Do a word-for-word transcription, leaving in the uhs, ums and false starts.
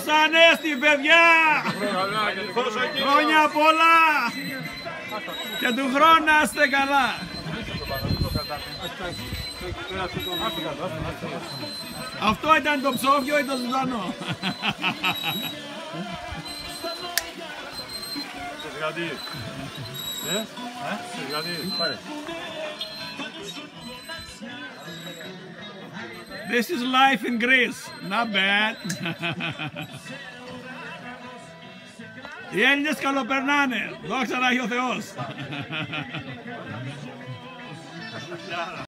Ανέστη, παιδιά! Χρόνια πολλά! Και του χρόνου να είστε καλά! Αυτό ήταν το ψόφιο ή το ζωντανό? This is life in Greece. Not bad. Οι Έλληνες καλοπερνάνε. Δόξα να έχει ο Θεός.